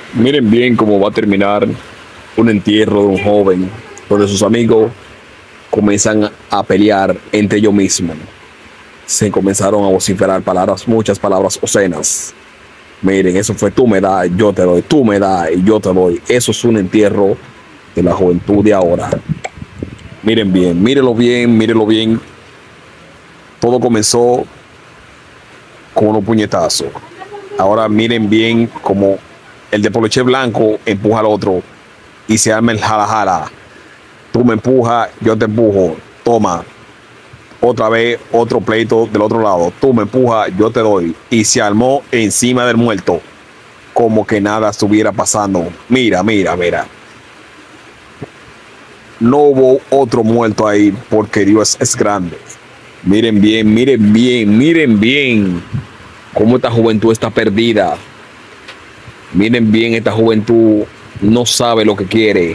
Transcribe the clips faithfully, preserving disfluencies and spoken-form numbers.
Miren bien cómo va a terminar un entierro de un joven, donde sus amigos comienzan a pelear entre ellos mismos. Se comenzaron a vociferar palabras, muchas palabras obscenas. Miren, eso fue tú me das, yo te doy, tú me das y yo te doy. Eso es un entierro de la juventud de ahora. Miren bien, mírenlo bien, mírenlo bien. Todo comenzó con unos puñetazos. Ahora miren bien como el de Poloche Blanco empuja al otro y se arma el jala jala. Tú me empujas, yo te empujo. Toma. Otra vez otro pleito del otro lado. Tú me empujas, yo te doy. Y se armó encima del muerto. Como que nada estuviera pasando. Mira, mira, mira. No hubo otro muerto ahí porque Dios es grande. Miren bien, miren bien, miren bien cómo esta juventud está perdida. Miren bien, esta juventud no sabe lo que quiere.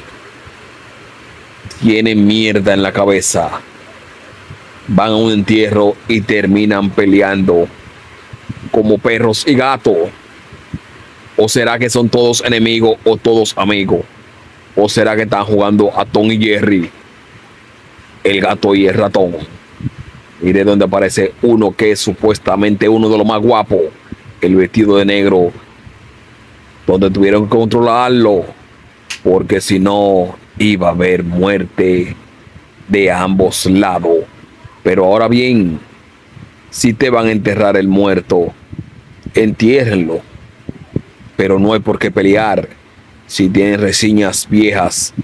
Tiene mierda en la cabeza. Van a un entierro y terminan peleando como perros y gatos. ¿O será que son todos enemigos o todos amigos? ¿O será que están jugando a Tom y Jerry, el gato y el ratón? Mire donde aparece uno que es supuestamente uno de los más guapos, el vestido de negro, donde tuvieron que controlarlo, porque si no iba a haber muerte de ambos lados. Pero ahora bien, si te van a enterrar el muerto, entiérrenlo, pero no hay por qué pelear. Si tienen reseñas viejas,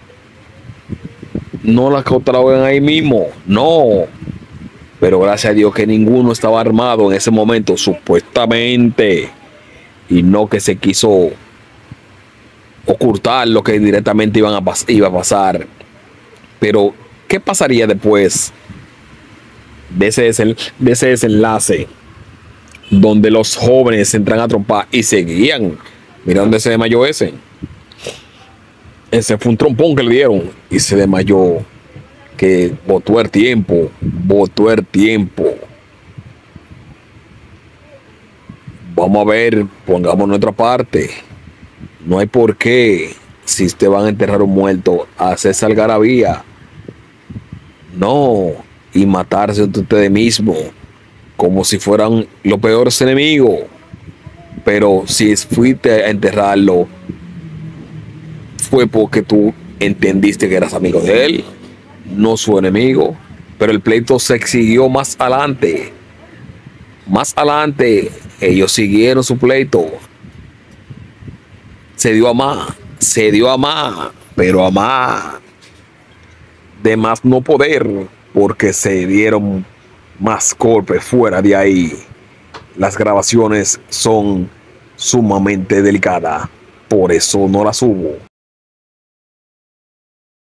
no las catalogan ahí mismo, no. Pero gracias a Dios que ninguno estaba armado en ese momento, supuestamente, y no que se quiso ocultar lo que directamente iban a pas- iba a pasar. Pero, ¿qué pasaría después de ese, desen- de ese desenlace donde los jóvenes se entran a trompar y seguían? Mira dónde se desmayó ese. Ese fue un trompón que le dieron y se desmayó. Que botó el tiempo, botó el tiempo. Vamos a ver, pongamos nuestra parte. No hay por qué, si te van a enterrar un muerto, hacer algarabía. No, y matarse entre ustedes mismos, como si fueran los peores enemigos. Pero si fuiste a enterrarlo, fue porque tú entendiste que eras amigo de él, no su enemigo. Pero el pleito se siguió más adelante. Más adelante, ellos siguieron su pleito. Se dio a más, se dio a más, pero a más. De más no poder, porque se dieron más golpes fuera de ahí. Las grabaciones son sumamente delicadas, por eso no las subo.